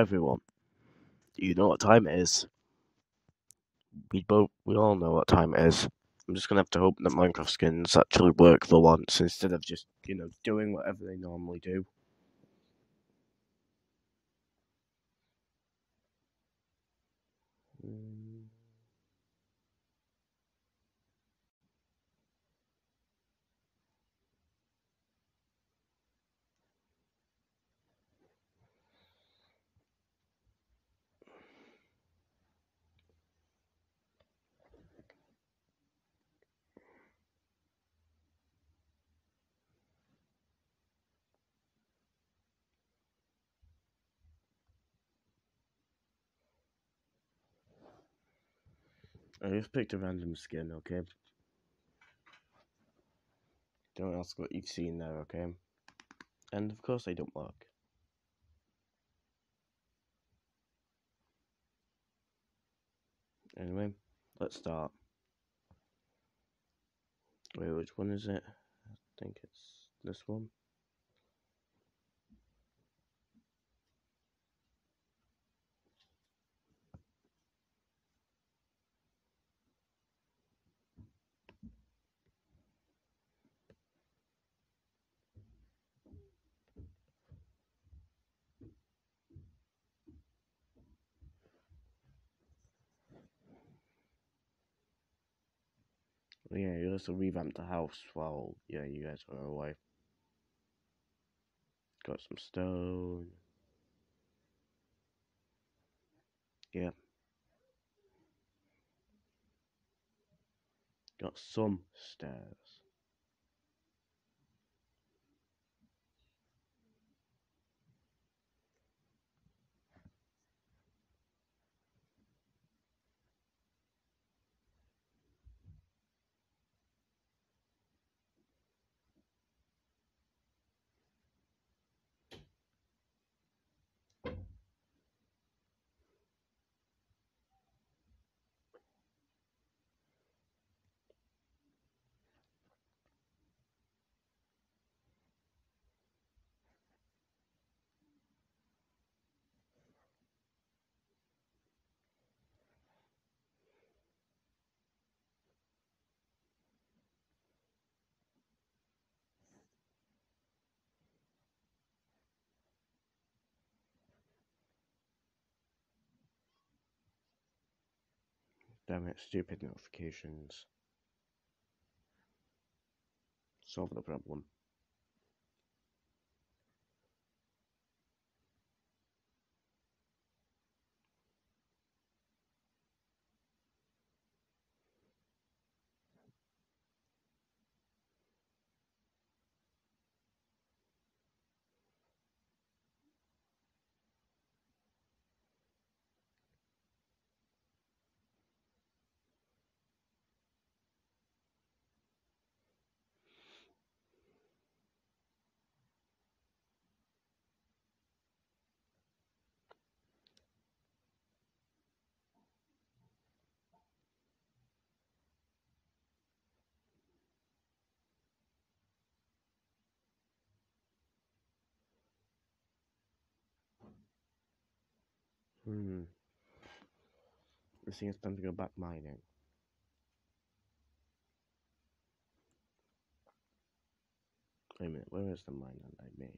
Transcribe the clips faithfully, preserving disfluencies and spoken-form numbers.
everyone. Do you know what time it is? We both, we all know what time it is. I'm just gonna have to hope that Minecraft skins actually work for once instead of just, you know, doing whatever they normally do. Mm. I just picked a random skin, okay? Don't ask what you've seen there, okay? And of course I don't work. Anyway, let's start. Wait, which one is it? I think it's this one. Yeah, you also revamped the house while, yeah, you guys were away. Got some stone. Yeah. Got some stairs. Damn it, stupid notifications. Solve the problem. Hmm. I think it's time to go back mining. Wait a minute, where is the mine that I made?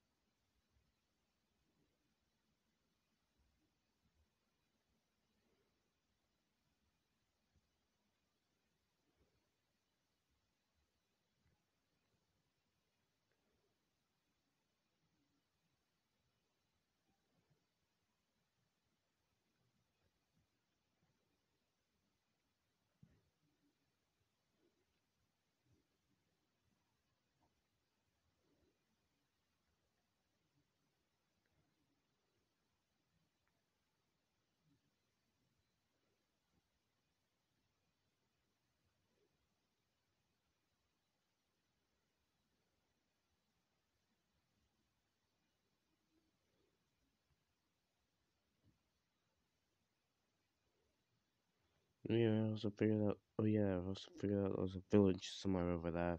Yeah, I also figured out. Oh yeah, I also figured out there was a village somewhere over there.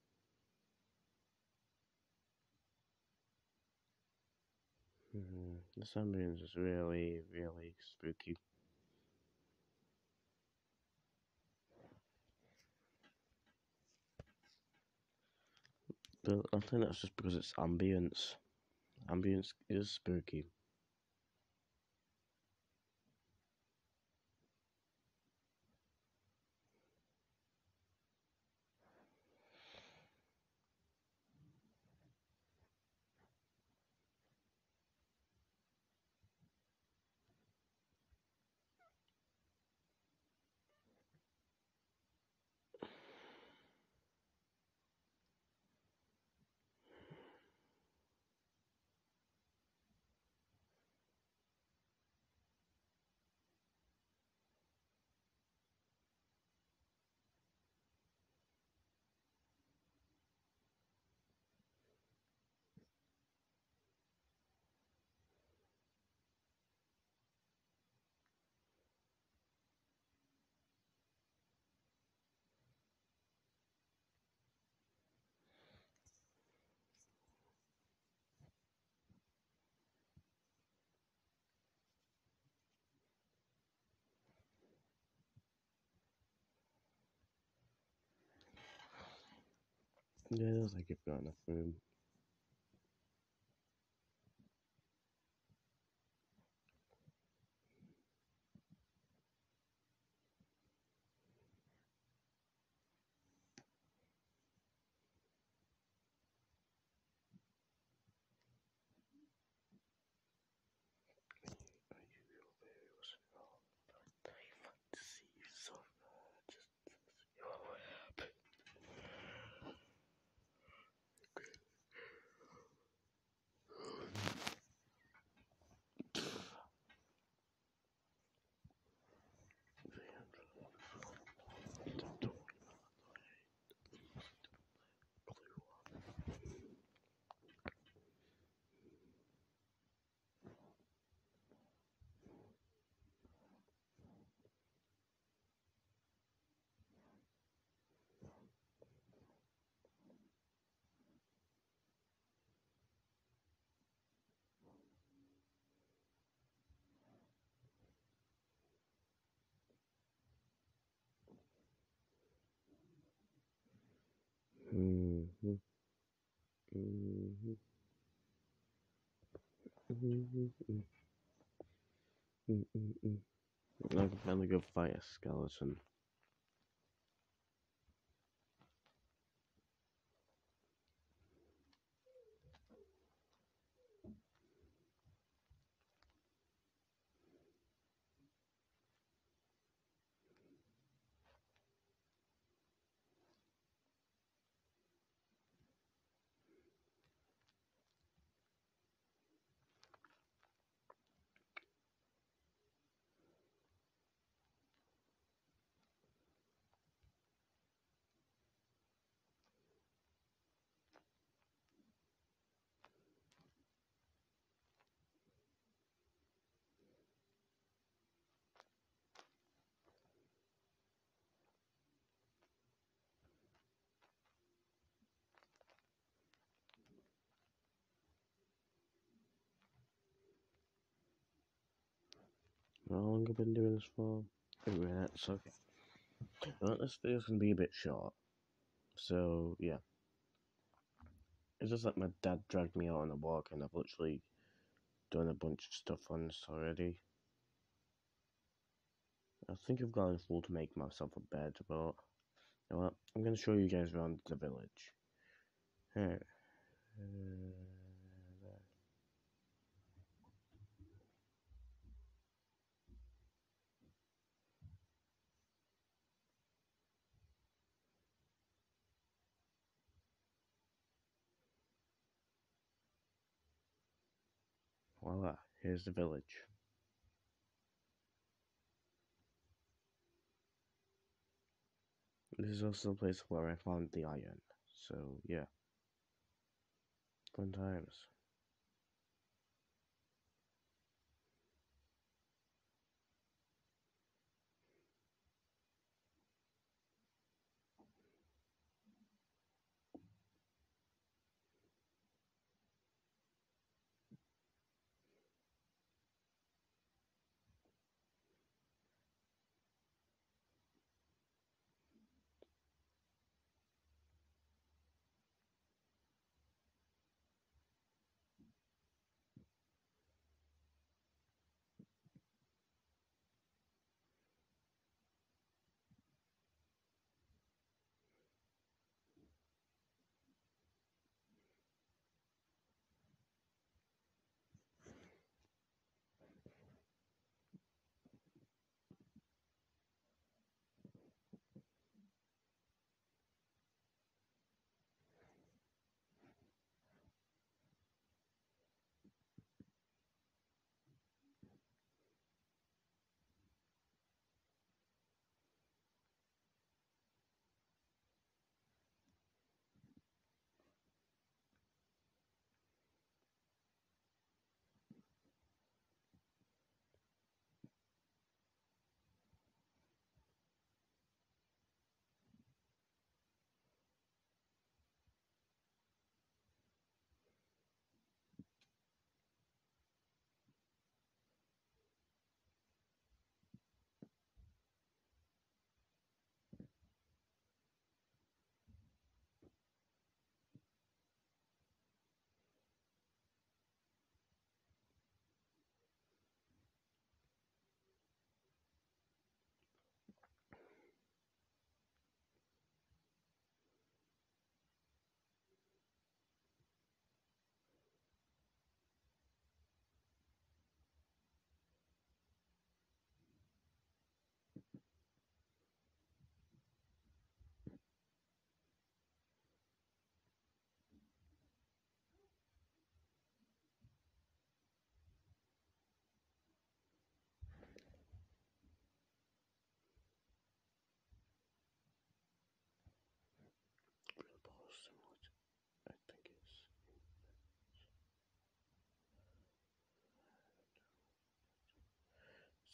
Hmm. This ambience is really, really spooky. But I think that's just because it's ambience. Ambience is spooky. Yeah, it looks like you've got enough room. Mm-hmm. Mm-hmm. Mm-hmm. Mm-hmm. I can finally go fight a skeleton. How long have I been doing this for? Three minutes, okay. Well, this video's gonna be a bit short. So, yeah. It's just like my dad dragged me out on a walk and I've literally done a bunch of stuff on this already. I think I've gone full to make myself a bed, but you know what? I'm gonna show you guys around the village. Here. Uh, voila, here's the village. This is also the place where I found the iron. So, yeah. Fun times.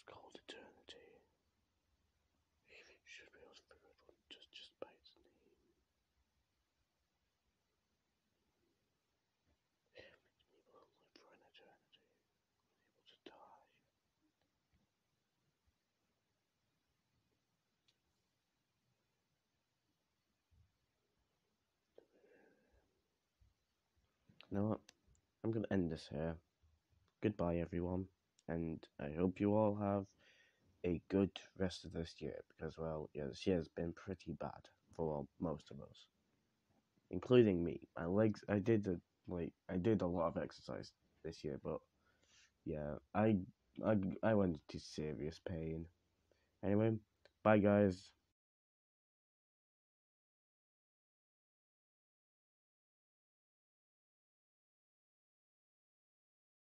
It's called Eternity. You should be able to figure it out just, just by its name. People don't live for an eternity. Able to die. You know what? I'm gonna end this here. Goodbye, everyone, and I hope you all have a good rest of this year because, well, yeah, this year has been pretty bad for well, most of us, including me. My legs, I did a, like, I did a lot of exercise this year, but yeah, I, I, I went into serious pain. Anyway, bye, guys.